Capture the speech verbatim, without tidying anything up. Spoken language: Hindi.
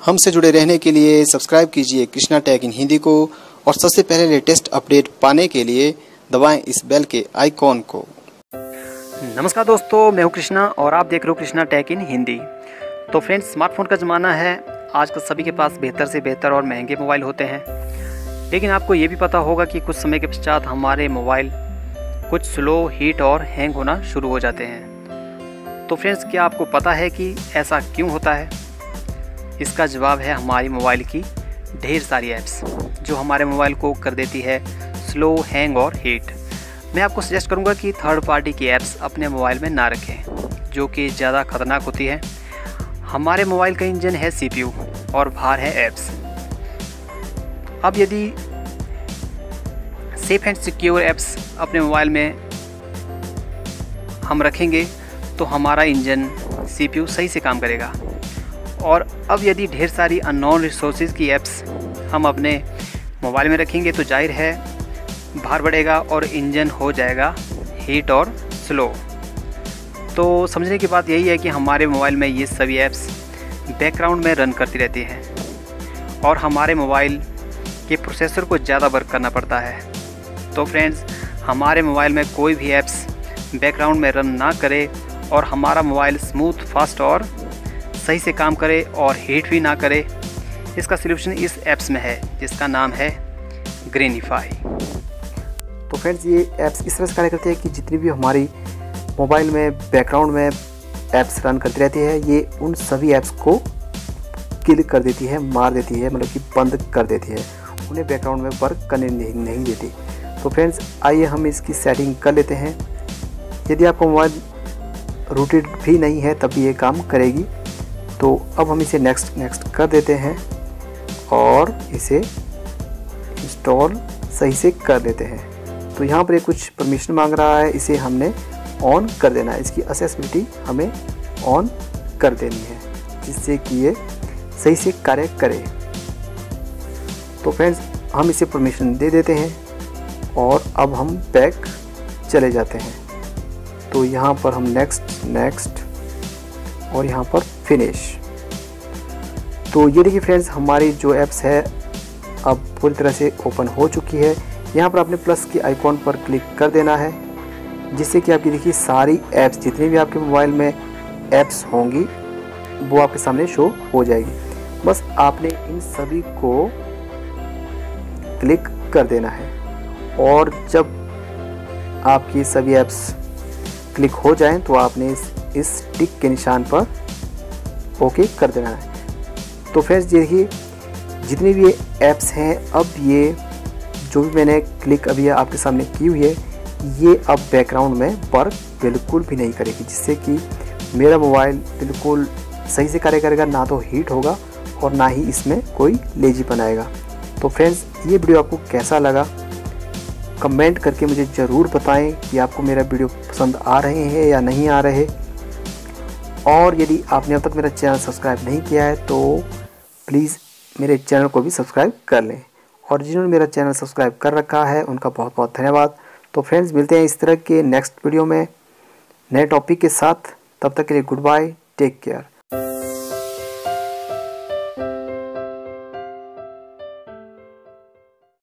हमसे जुड़े रहने के लिए सब्सक्राइब कीजिए कृष्णा टेक इन हिंदी को और सबसे पहले लेटेस्ट अपडेट पाने के लिए दबाएं इस बेल के आइकॉन को। नमस्कार दोस्तों, मैं हूं कृष्णा और आप देख रहे हो कृष्णा टेक इन हिंदी। तो फ्रेंड्स, स्मार्टफोन का ज़माना है। आजकल सभी के पास बेहतर से बेहतर और महंगे मोबाइल होते हैं, लेकिन आपको ये भी पता होगा कि कुछ समय के पश्चात हमारे मोबाइल कुछ स्लो, हीट और हैंग होना शुरू हो जाते हैं। तो फ्रेंड्स, क्या आपको पता है कि ऐसा क्यों होता है? इसका जवाब है हमारी मोबाइल की ढेर सारी ऐप्स, जो हमारे मोबाइल को कर देती है स्लो, हैंग और हीट। मैं आपको सजेस्ट करूंगा कि थर्ड पार्टी की ऐप्स अपने मोबाइल में ना रखें, जो कि ज़्यादा खतरनाक होती है। हमारे मोबाइल का इंजन है सीपीयू और बाहर है ऐप्स। अब यदि सेफ एंड सिक्योर ऐप्स अपने मोबाइल में हम रखेंगे तो हमारा इंजन सीपीयू सही से काम करेगा। और अब यदि ढेर सारी अननोन रिसोर्सेज की ऐप्स हम अपने मोबाइल में रखेंगे तो जाहिर है भार बढ़ेगा और इंजन हो जाएगा हीट और स्लो। तो समझने की बात यही है कि हमारे मोबाइल में ये सभी ऐप्स बैकग्राउंड में रन करती रहती हैं और हमारे मोबाइल के प्रोसेसर को ज़्यादा वर्क करना पड़ता है। तो फ्रेंड्स, हमारे मोबाइल में कोई भी ऐप्स बैकग्राउंड में रन ना करे और हमारा मोबाइल स्मूथ, फास्ट और सही से काम करे और हीट भी ना करे, इसका सलूशन इस ऐप्स में है, जिसका नाम है ग्रीनिफाई। तो फ्रेंड्स, ये ऐप्स इस तरह से कार्य करती है कि जितनी भी हमारी मोबाइल में बैकग्राउंड में ऐप्स रन करती रहती है, ये उन सभी ऐप्स को किल कर देती है, मार देती है, मतलब कि बंद कर देती है, उन्हें बैकग्राउंड में वर्क करने नहीं, नहीं देती। तो फ्रेंड्स, आइए हम इसकी सेटिंग कर लेते हैं। यदि आपका मोबाइल रूटेड भी नहीं है तब भी ये काम करेगी। तो अब हम इसे नेक्स्ट नेक्स्ट कर देते हैं और इसे इंस्टॉल सही से कर लेते हैं। तो यहाँ पर ये कुछ परमिशन मांग रहा है, इसे हमने ऑन कर देना है। इसकी एक्सेसिबिलिटी हमें ऑन कर देनी है, जिससे कि ये सही से कार्य करे। तो फ्रेंड्स, हम इसे परमिशन दे देते हैं और अब हम बैक चले जाते हैं। तो यहाँ पर हम नेक्स्ट नेक्स्ट और यहाँ पर फिनिश। तो ये देखिए फ्रेंड्स, हमारी जो ऐप्स है अब पूरी तरह से ओपन हो चुकी है। यहाँ पर आपने प्लस की आइकॉन पर क्लिक कर देना है, जिससे कि आपकी देखिए सारी ऐप्स, जितनी भी आपके मोबाइल में ऐप्स होंगी वो आपके सामने शो हो जाएगी। बस आपने इन सभी को क्लिक कर देना है और जब आपकी सभी ऐप्स क्लिक हो जाएं तो आपने इस, इस टिक के निशान पर ओके कर देना है। तो फ्रेंड्स, देखिए जितनी भी ऐप्स हैं, अब ये जो भी मैंने क्लिक अभी आपके सामने की हुई है, ये अब बैकग्राउंड में वर्क बिल्कुल भी नहीं करेगी, जिससे कि मेरा मोबाइल बिल्कुल सही से कार्य करेगा, ना तो हीट होगा और ना ही इसमें कोई लेजीपन आएगा। तो फ्रेंड्स, ये वीडियो आपको कैसा लगा कमेंट करके मुझे ज़रूर बताएं कि आपको मेरा वीडियो पसंद आ रहे हैं या नहीं आ रहे। और यदि आपने अब तक मेरा चैनल सब्सक्राइब नहीं किया है तो प्लीज़ मेरे चैनल को भी सब्सक्राइब कर लें, और जिन्होंने मेरा चैनल सब्सक्राइब कर रखा है उनका बहुत बहुत धन्यवाद। तो फ्रेंड्स, मिलते हैं इस तरह के नेक्स्ट वीडियो में नए टॉपिक के साथ। तब तक के लिए गुड बाय, टेक केयर।